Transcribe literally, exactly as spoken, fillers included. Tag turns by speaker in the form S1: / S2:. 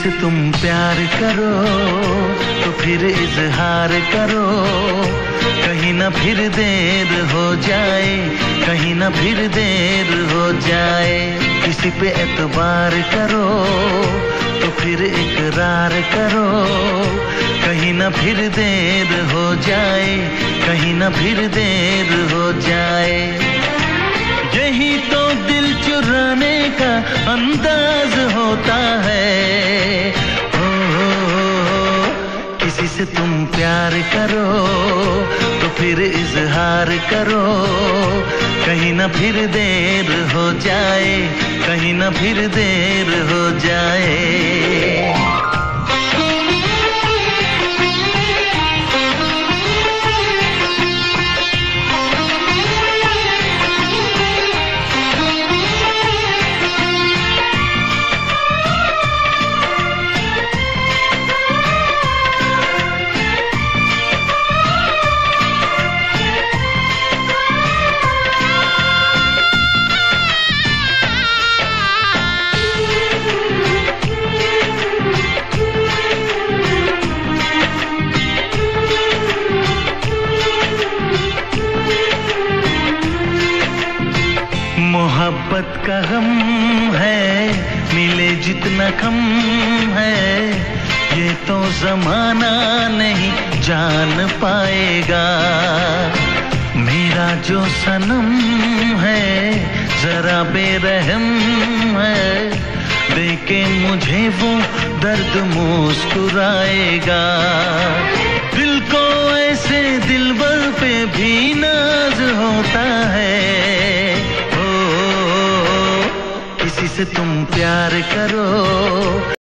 S1: से तुम प्यार करो तो फिर इजहार करो, कहीं ना फिर देर हो जाए, कहीं ना फिर देर हो जाए। किसी पे एतबार करो तो फिर इकरार करो, कहीं ना फिर देर हो जाए, कहीं ना फिर देर हो जाए। यही तो दिल चुराने का अंदाज होता है। हो, हो, हो, किसी से तुम प्यार करो तो फिर इजहार करो, कहीं ना फिर देर हो जाए, कहीं ना फिर देर हो जाए। मोहब्बत का गम है, मिले जितना कम है, ये तो जमाना नहीं जान पाएगा। मेरा जो सनम है जरा बेरहम है, देखे मुझे वो दर्द मुस्कुराएगा। दिल को ऐसे दिलबर पे भी नाज होता है। किसी से तुम प्यार करो